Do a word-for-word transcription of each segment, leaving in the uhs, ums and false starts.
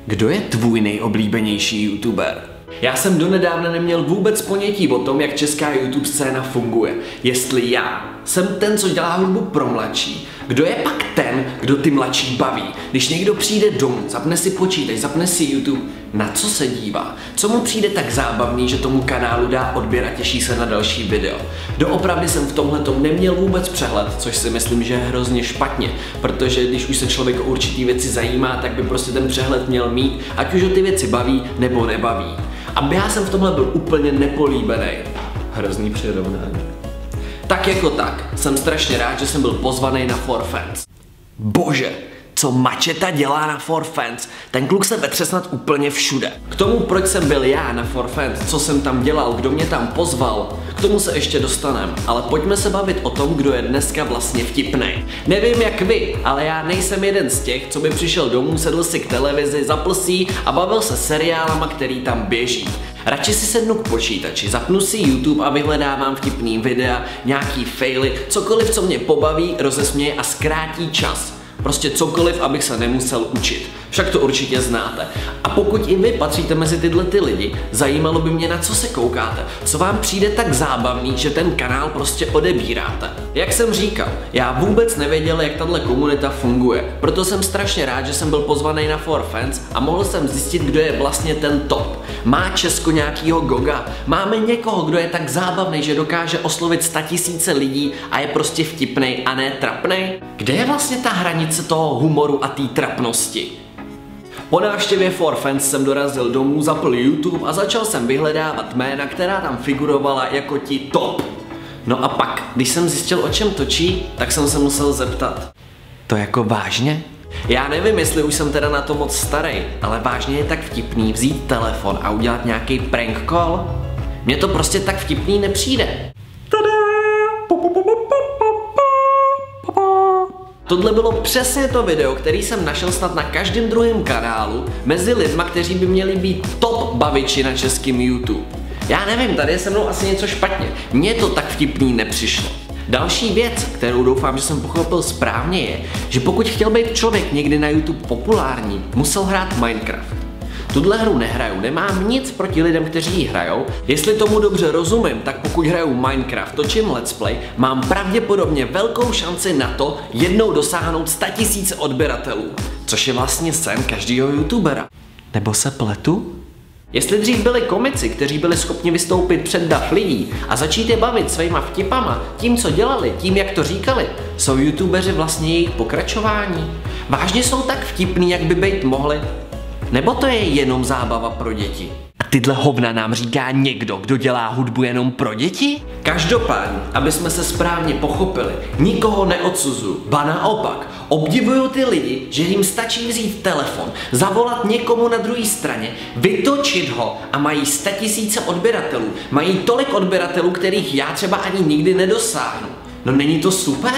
Kdo je tvůj nejoblíbenější youtuber? Já jsem donedávna neměl vůbec ponětí o tom, jak česká YouTube scéna funguje. Jestli já jsem ten, co dělá hudbu pro mladší, kdo je pak ten, kdo ty mladší baví. Když někdo přijde domů, zapne si počítač, zapne si YouTube, na co se dívá? Co mu přijde tak zábavný, že tomu kanálu dá odběr a těší se na další video? Doopravdy jsem v tomhletom neměl vůbec přehled, což si myslím, že je hrozně špatně, protože když už se člověk o určitý věci zajímá, tak by prostě ten přehled měl mít, ať už ho ty věci baví nebo nebaví. A já jsem v tomhle byl úplně nepolíbený. Hrozný přirovnání. Tak jako tak, jsem strašně rád, že jsem byl pozvaný na For Fans. Bože, co Mačeta dělá na For Fans, ten kluk se vetře snad úplně všude. K tomu, proč jsem byl já na For Fans, co jsem tam dělal, kdo mě tam pozval, k tomu se ještě dostanem, ale pojďme se bavit o tom, kdo je dneska vlastně vtipnej. Nevím jak vy, ale já nejsem jeden z těch, co by přišel domů, sedl si k televizi, zapl si ji a bavil se seriálama, který tam běží. Radši si sednu k počítači, zapnu si YouTube a vyhledávám vtipný videa, nějaký faily, cokoliv, co mě pobaví, rozesměje a zkrátí čas. Prostě cokoliv, abych se nemusel učit. Však to určitě znáte. A pokud i vy patříte mezi tyhle ty lidi, zajímalo by mě, na co se koukáte. Co vám přijde tak zábavný, že ten kanál prostě odebíráte. Jak jsem říkal, já vůbec nevěděl, jak tahle komunita funguje. Proto jsem strašně rád, že jsem byl pozvaný na For Fans a mohl jsem zjistit, kdo je vlastně ten top. Má Česko nějakýho Goga? Máme někoho, kdo je tak zábavný, že dokáže oslovit statisíce lidí a je prostě vtipnej a ne trapnej? Kde je vlastně ta hranice toho humoru a té trapnosti? Po návštěvě For Fans jsem dorazil domů, zapl YouTube a začal jsem vyhledávat jména, která tam figurovala jako ti top. No a pak, když jsem zjistil, o čem točí, tak jsem se musel zeptat. To jako vážně? Já nevím, jestli už jsem teda na to moc starý, ale vážně je tak vtipný vzít telefon a udělat nějaký prank call? Mně to prostě tak vtipný nepřijde. Tohle bylo přesně to video, který jsem našel snad na každém druhém kanálu mezi lidma, kteří by měli být top baviči na českém YouTube. Já nevím, tady je se mnou asi něco špatně. Mně to tak vtipný nepřišlo. Další věc, kterou doufám, že jsem pochopil správně, je, že pokud chtěl být člověk někdy na YouTube populární, musel hrát Minecraft. Tuhle hru nehraju, nemám nic proti lidem, kteří ji hrajou. Jestli tomu dobře rozumím, tak pokud hraju Minecraft, točím let's play, mám pravděpodobně velkou šanci na to jednou dosáhnout sta tisíc odběratelů, což je vlastně sen každého youtubera. Nebo se pletu? Jestli dřív byli komici, kteří byli schopni vystoupit před dav lidí a začít je bavit svýma vtipama, tím, co dělali, tím, jak to říkali, jsou youtubeři vlastně jejich pokračování? Vážně jsou tak vtipný, jak by být mohli? Nebo to je jenom zábava pro děti? A tyhle hovna nám říká někdo, kdo dělá hudbu jenom pro děti? Každopádně, aby jsme se správně pochopili, nikoho neodsuzuju, ba naopak, obdivuju ty lidi, že jim stačí vzít telefon, zavolat někomu na druhé straně, vytočit ho a mají statisíce odběratelů. Mají tolik odběratelů, kterých já třeba ani nikdy nedosáhnu. No není to super?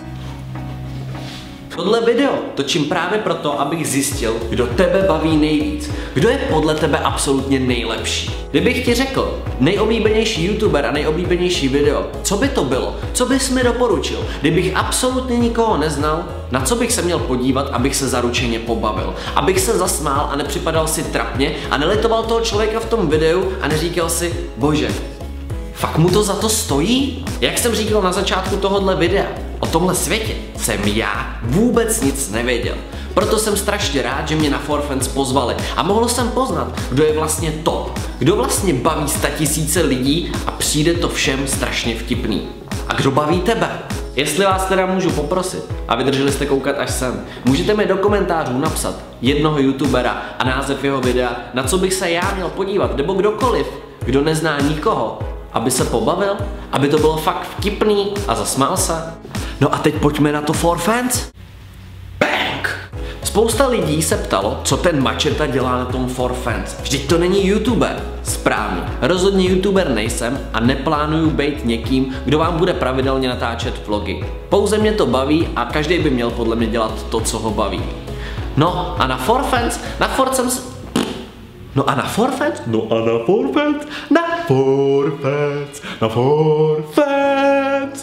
Tohle video točím právě proto, abych zjistil, kdo tebe baví nejvíc. Kdo je podle tebe absolutně nejlepší. Kdybych ti řekl nejoblíbenější youtuber a nejoblíbenější video, co by to bylo? Co bys mi doporučil? Kdybych absolutně nikoho neznal, na co bych se měl podívat, abych se zaručeně pobavil? Abych se zasmál a nepřipadal si trapně a nelitoval toho člověka v tom videu a neříkal si, bože, fakt mu to za to stojí? Jak jsem říkal na začátku tohohle videa, o tomhle světě jsem já vůbec nic nevěděl. Proto jsem strašně rád, že mě na For Fans pozvali a mohl jsem poznat, kdo je vlastně top, kdo vlastně baví statisíce lidí a přijde to všem strašně vtipný. A kdo baví tebe? Jestli vás teda můžu poprosit a vydrželi jste koukat až sem, můžete mi do komentářů napsat jednoho youtubera a název jeho videa, na co bych se já měl podívat, nebo kdokoliv, kdo nezná nikoho, aby se pobavil, aby to bylo fakt vtipný a zasmál se. No a teď pojďme na to For Fans. Bang! Spousta lidí se ptalo, co ten Mačeta dělá na tom For Fans. Vždyť to není youtuber. Správně, rozhodně youtuber nejsem a neplánuju být někým, kdo vám bude pravidelně natáčet vlogy. Pouze mě to baví a každý by měl podle mě dělat to, co ho baví. No a na For Fans, na For Fans... No a na For Fans? No a na For Fans? Na For Fans, na For Fans.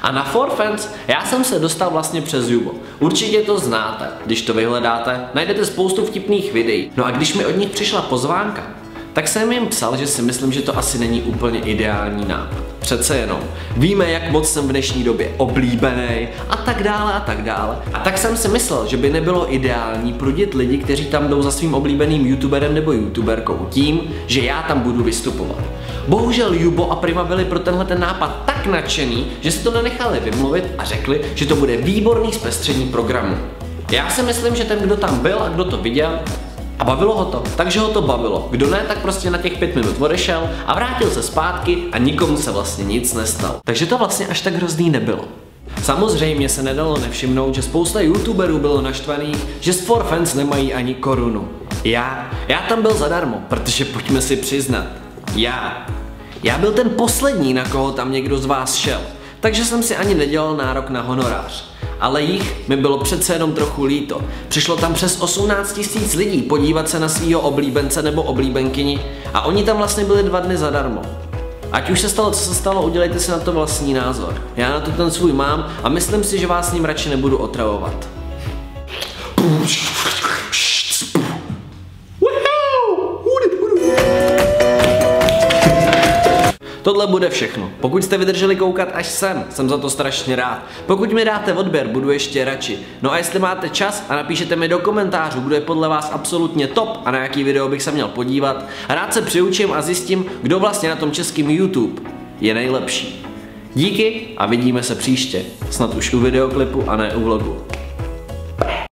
A na For Fans já jsem se dostal vlastně přes Jubo. Určitě to znáte, když to vyhledáte, najdete spoustu vtipných videí. No a když mi od nich přišla pozvánka, tak jsem jim psal, že si myslím, že to asi není úplně ideální nápad. Přece jenom. Víme, jak moc jsem v dnešní době oblíbený a tak dále a tak dále. A tak jsem si myslel, že by nebylo ideální prudit lidi, kteří tam jdou za svým oblíbeným youtuberem nebo youtuberkou tím, že já tam budu vystupovat. Bohužel Jubo a Prima byli pro tenhle ten nápad tak nadšený, že si to nenechali vymluvit a řekli, že to bude výborný zpestření programu. Já si myslím, že ten, kdo tam byl a kdo to viděl, a bavilo ho to, takže ho to bavilo. Kdo ne, tak prostě na těch pět minut odešel a vrátil se zpátky a nikomu se vlastně nic nestalo. Takže to vlastně až tak hrozný nebylo. Samozřejmě se nedalo nevšimnout, že spousta youtuberů bylo naštvaných, že z For Fans nemají ani korunu. Já, já tam byl zadarmo, protože pojďme si přiznat, já, já byl ten poslední, na koho tam někdo z vás šel, takže jsem si ani nedělal nárok na honorář. Ale jich mi bylo přece jenom trochu líto. Přišlo tam přes osmnáct tisíc lidí podívat se na svýho oblíbence nebo oblíbenkyni a oni tam vlastně byli dva dny zadarmo. Ať už se stalo, co se stalo, udělejte si na to vlastní názor. Já na to ten svůj mám a myslím si, že vás s ním radši nebudu otravovat. Tohle bude všechno. Pokud jste vydrželi koukat až sem, jsem za to strašně rád. Pokud mi dáte odběr, budu ještě radši. No a jestli máte čas a napíšete mi do komentářů, kdo je podle vás absolutně top a na jaký video bych se měl podívat, rád se přiučím a zjistím, kdo vlastně na tom českém YouTube je nejlepší. Díky a vidíme se příště. Snad už u videoklipu a ne u vlogu.